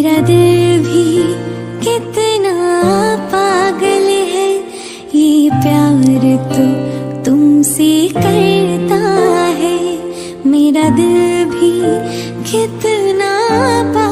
मेरा दिल भी कितना पागल है, ये प्यार तो तुमसे करता है। मेरा दिल भी कितना